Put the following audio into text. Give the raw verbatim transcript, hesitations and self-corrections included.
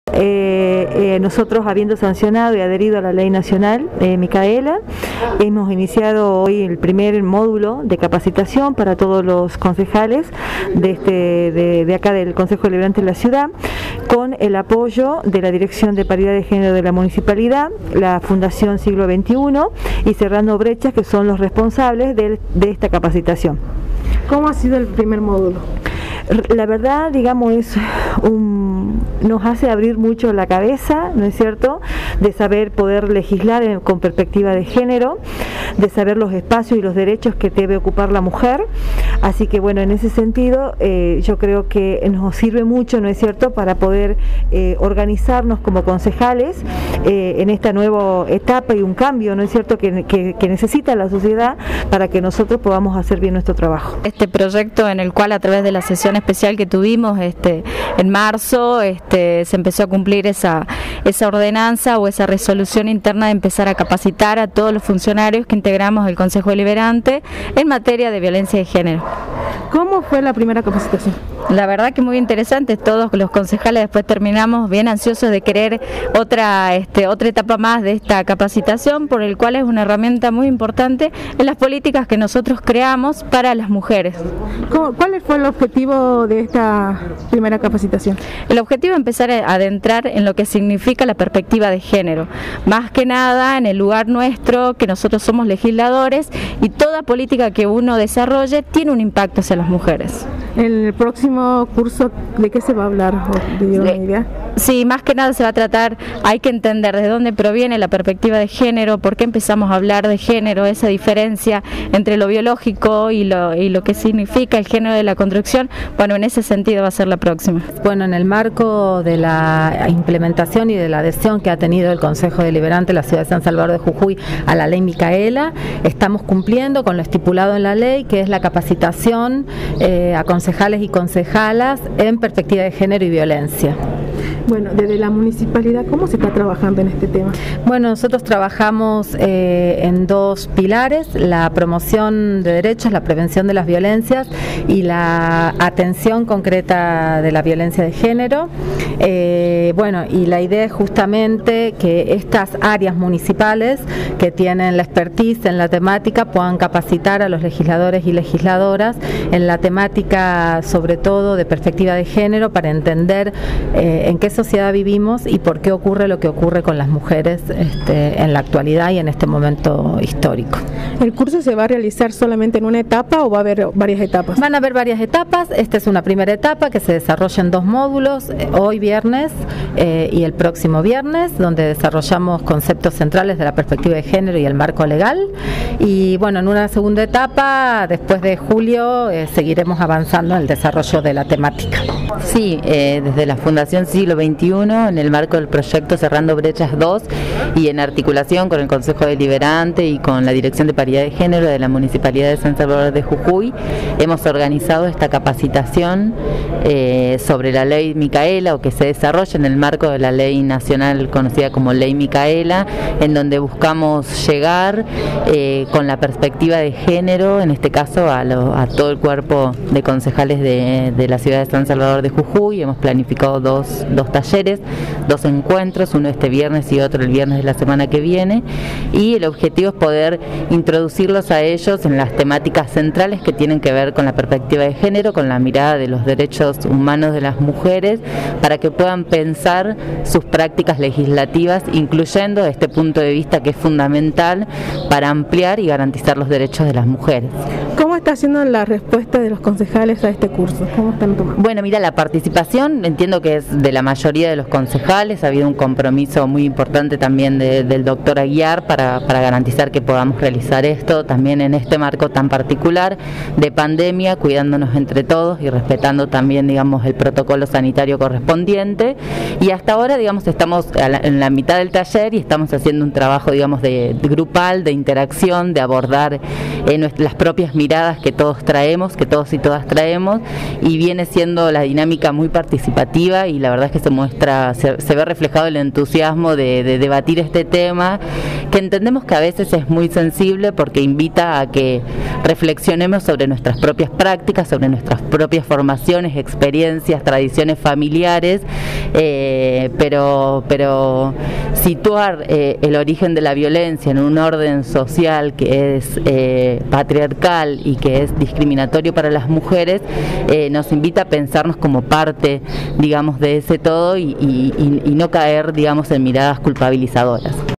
Eh, eh, nosotros, habiendo sancionado y adherido a la ley nacional eh, Micaela, hemos iniciado hoy el primer módulo de capacitación para todos los concejales de, este, de, de acá del Consejo Deliberante de la ciudad, con el apoyo de la Dirección de Paridad de Género de la Municipalidad, la Fundación Siglo veintiuno y Cerrando Brechas, que son los responsables de, de esta capacitación. ¿Cómo ha sido el primer módulo? La verdad, digamos, es un, nos hace abrir mucho la cabeza, ¿no es cierto?, de saber poder legislar en, con perspectiva de género, de saber los espacios y los derechos que debe ocupar la mujer. Así que bueno, en ese sentido eh, yo creo que nos sirve mucho, ¿no es cierto?, para poder eh, organizarnos como concejales eh, en esta nueva etapa y un cambio, ¿no es cierto?, que, que, que necesita la sociedad para que nosotros podamos hacer bien nuestro trabajo. Este proyecto, en el cual a través de la sesión especial que tuvimos este, en marzo, este, se empezó a cumplir esa, esa ordenanza o esa resolución interna de empezar a capacitar a todos los funcionarios que integramos el Consejo Deliberante en materia de violencia de género. ¿Cómo fue la primera capacitación? La verdad que muy interesante, todos los concejales después terminamos bien ansiosos de querer otra, este, otra etapa más de esta capacitación, por el cual es una herramienta muy importante en las políticas que nosotros creamos para las mujeres. ¿Cuál fue el objetivo de esta primera capacitación? El objetivo es empezar a adentrar en lo que significa la perspectiva de género, más que nada en el lugar nuestro, que nosotros somos legisladores y toda política que uno desarrolle tiene un impacto hacia las mujeres. En el próximo curso, ¿de qué se va a hablar? ¿De una idea? Sí, más que nada se va a tratar, hay que entender de dónde proviene la perspectiva de género, por qué empezamos a hablar de género, esa diferencia entre lo biológico y lo, y lo que significa el género de la construcción. Bueno, en ese sentido va a ser la próxima. Bueno, en el marco de la implementación y de la adhesión que ha tenido el Consejo Deliberante de la ciudad de San Salvador de Jujuy a la ley Micaela, estamos cumpliendo con lo estipulado en la ley, que es la capacitación eh, a concejales y concejalas en perspectiva de género y violencia. Bueno, desde la municipalidad, ¿cómo se está trabajando en este tema? Bueno, nosotros trabajamos eh, en dos pilares: la promoción de derechos, la prevención de las violencias y la atención concreta de la violencia de género. Eh, bueno, y la idea es justamente que estas áreas municipales que tienen la expertise en la temática puedan capacitar a los legisladores y legisladoras en la temática, sobre todo de perspectiva de género, para entender eh, en qué sociedad vivimos y por qué ocurre lo que ocurre con las mujeres este, en la actualidad y en este momento histórico. ¿El curso se va a realizar solamente en una etapa o va a haber varias etapas? Van a haber varias etapas. Esta es una primera etapa que se desarrolla en dos módulos, hoy viernes eh, y el próximo viernes, donde desarrollamos conceptos centrales de la perspectiva de género y el marco legal. Y bueno, en una segunda etapa, después de julio, eh, seguiremos avanzando en el desarrollo de la temática. Sí, eh, desde la Fundación Siglo veintiuno, en el marco del proyecto Cerrando Brechas dos y en articulación con el Consejo Deliberante y con la Dirección de Paridad de Género de la Municipalidad de San Salvador de Jujuy, hemos organizado esta capacitación eh, sobre la ley Micaela, o que se desarrolla en el marco de la ley nacional conocida como ley Micaela, en donde buscamos llegar eh, con la perspectiva de género, en este caso a, lo, a todo el cuerpo de concejales de, de la ciudad de San Salvador de Jujuy. Hemos planificado dos, dos talleres, dos encuentros, uno este viernes y otro el viernes de la semana que viene, y el objetivo es poder introducirlos a ellos en las temáticas centrales que tienen que ver con la perspectiva de género, con la mirada de los derechos humanos de las mujeres, para que puedan pensar sus prácticas legislativas incluyendo este punto de vista que es fundamental para ampliar y garantizar los derechos de las mujeres. ¿Cómo está siendo la respuesta de los concejales a este curso? ¿Cómo están tomando? Bueno, mira, la participación entiendo que es de la mayoría de los concejales. Ha habido un compromiso muy importante también de, del doctor Aguiar para, para garantizar que podamos realizar esto también en este marco tan particular de pandemia, cuidándonos entre todos y respetando también, digamos, el protocolo sanitario correspondiente. Y hasta ahora, digamos, estamos a la, en la mitad del taller y estamos haciendo un trabajo, digamos, de, de grupal, de interacción, de abordar eh, las propias miradas que todos traemos, que todos y todas traemos, y viene siendo la dinámica muy participativa, y la verdad es que se muestra, se, se ve reflejado el entusiasmo de, de debatir este tema, que entendemos que a veces es muy sensible porque invita a que reflexionemos sobre nuestras propias prácticas, sobre nuestras propias formaciones, experiencias, tradiciones familiares, eh, pero, pero situar eh, el origen de la violencia en un orden social que es eh, patriarcal y que es discriminatorio para las mujeres, eh, nos invita a pensarnos como parte, digamos, de ese todo y, y, y no caer, digamos, en miradas culpabilizadoras.